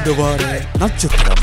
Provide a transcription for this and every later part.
இந்த வார நட்சத்திரம்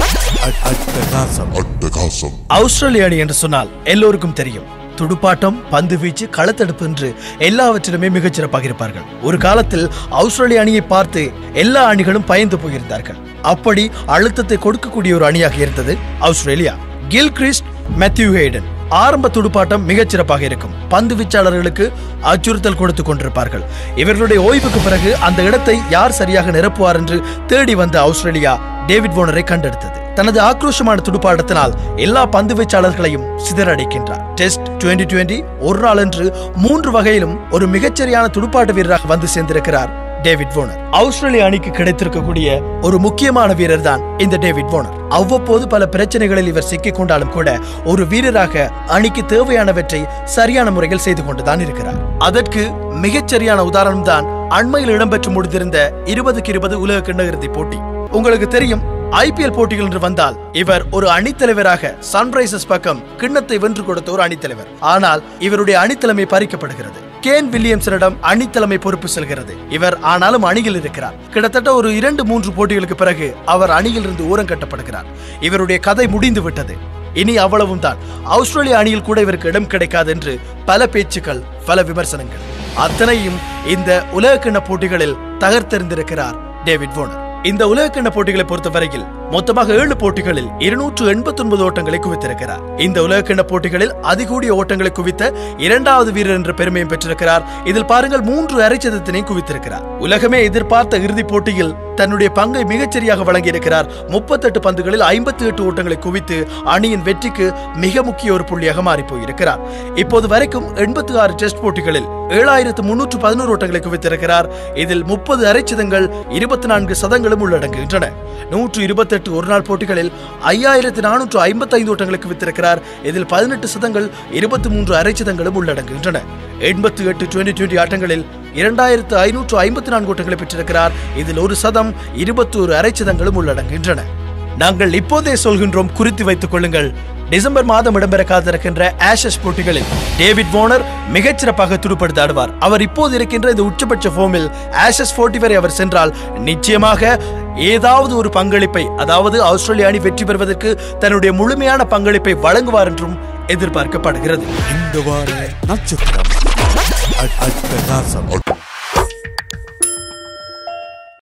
அட்டகாசம். ஆஸ்திரேலிய அணி என்று சொன்னால் எல்லோருக்கும் தெரியும். துடுப்பாட்டம், பந்து வீச்சு, களத்தடுப்பு என்று எல்லாவற்றிலுமே மிகச்சிறப்பாக இருப்பார்கள். ஒரு காலத்தில் ஆஸ்திரேலிய அணியை பார்த்து எல்லா அணிகளும் பயந்து போயிருந்தார்கள். அப்படி அழுத்தத்தை கொடுக்கக்கூடிய ஒரு அணியாக இருந்தது ஆஸ்திரேலியா. கில்கிறிஸ்ட், மேத்யூ ஹேடன் ஆரம்ப துடுப்பாட்டம் மிகச்சிறப்பாக இருக்கும். பந்து வீச்சாளர்களுக்கு அச்சுறுத்தல் கொடுத்து கொண்டிருப்பார்கள். இவர்களுடைய ஓய்வுக்கு பிறகு அந்த இடத்தை யார் சரியாக நிரப்புவார் என்று தேடி வந்த ஆஸ்திரேலியா டேவிட் வார்னரை கண்டெடுத்தது. தனது ஆக்ரோஷமான துடுப்பாட்டத்தினால் எல்லா பந்து வீச்சாளர்களையும் சிதறடிக்கின்றார். டெஸ்ட், 2020, ஒரு நாள் என்று 3 வகையிலும் ஒரு மிகச்சரியான துடுப்பாட்ட வீரராக வந்து சேர்ந்திருக்கிறார் டேவிட் வார்னர். ஆஸ்திரேலிய அணிக்கு கிடைத்திருக்கக்கூடிய ஒரு முக்கியமான வீரர் தான் இந்த டேவிட் வார்னர். அவ்வப்போது பல பிரச்சனைகளில் இவர் சிக்கிக் கொண்டாலும் கூட ஒரு வீரராக அணிக்கு தேவையானவற்றை சரியான முறையில் செய்து கொண்டுதான் இருக்கிறார். அதற்கு மிகச்சரியான உதாரணம் தான் அண்மையில் இடம்பெற்று முடிந்திருந்த 2020 உலக கிண்ண இறுதிப் போட்டி. உங்களுக்கு தெரியும், IPL போட்டிகள் என்று வந்தால் இவர் ஒரு அணித்தலைவராக சன்ரைசர்ஸ் பக்கம் கிண்ணத்தை வென்று கொடுத்த ஒரு அணித்தலைவர். ஆனால் இவருடைய அணித்தலைமை பறிக்கப்படுகிறது. கேன் வில்லியம்சனிடம் அணித்தலைமை பொறுப்பு செல்கிறது. இவர் ஆனாலும் அணியில் இருக்கிறார். கிட்டத்தட்ட ஒரு 2-3 போட்டிகளுக்கு பிறகு அவர் அணியில் இருந்து ஓரம் கட்டப்படுகிறார். இவருடைய கதை முடிந்து விட்டது. இனி அவ்வளவும் தான். ஆஸ்திரேலிய அணியில் கூட இவருக்கு இடம் கிடைக்காது என்று பல பேச்சுக்கள், பல விமர்சனங்கள். அத்தனையும் இந்த உலகக்கிண்ண போட்டிகளில் தகர்த்தெறிந்திருக்கிறார் டேவிட் வார்னர். இந்த உலகக்கிண்ண போட்டிகளை பொறுத்தவரையில் மொத்தமாக 7 போட்டிகளில் 289 ஓட்டங்களை குவித்திருக்கிறார். இந்த உலகக்கிண்ண போட்டிகளில் அதிகூடிய ஓட்டங்களை குவித்த 2வது வீரர் என்ற பெருமையும் பெற்றிருக்கிறார். இதில் பாருங்கள், 3 அரைச்சதத்தினை குவித்திருக்கிறார். உலகமே எதிர்பார்த்த இறுதிப் போட்டியில் தன்னுடைய பங்கை மிகச்சரியாக வழங்கியிருக்கிறார். 38 பந்துகளில் 58 ஓட்டங்களை குவித்து அணியின் வெற்றிக்கு மிக முக்கிய ஒரு புள்ளியாக மாறி போயிருக்கிறார். இப்போது வரைக்கும் 86 டெஸ்ட் போட்டிகளில் 7311 ஓட்டங்களை குவித்திருக்கிறார். இதில் 30 அரைச்சதங்கள், 24 சதங்களும் உள்ளடங்குகின்றன. 128 ஒருநாள் போட்டிகளில் 5455 ஓட்டங்களை குவித்திருக்கிறார். இதில் 18 சதங்கள், 23 அரைச்சதங்களும் உள்ளடங்குகின்றன. 88 2020 ஆட்டங்களில் 2554 ஓட்டங்களை பெற்றிருக்கிறார். இதில் 1 சதம், 21 அரைச்சதங்களும் உள்ளடங்குகின்றன. நாங்கள் இப்போதே சொல்கின்றோம், குறித்து வைத்துக் கொள்ளுங்கள். டிசம்பர் மாதம் இடம்பெற காத்திருக்கின்ற ஆஷஸ் போட்டிகளில் டேவிட் வார்னர் மிகச்சிறப்பாக துடுப்படுத்த ஆடுவார். அவர் இப்போது இருக்கின்ற இந்த உச்சபட்ச ஃபார்மில் ஆஷஸ் 40 வரை அவர் சென்றால் நிச்சயமாக ஏதாவது ஒரு பங்களிப்பை, அதாவது ஆஸ்திரேலிய அணி வெற்றி பெறுவதற்கு தன்னுடைய முழுமையான பங்களிப்பை வழங்குவார் என்றும் எதிர்பார்க்கப்படுகிறது. இந்த வார நட்சத்திரம்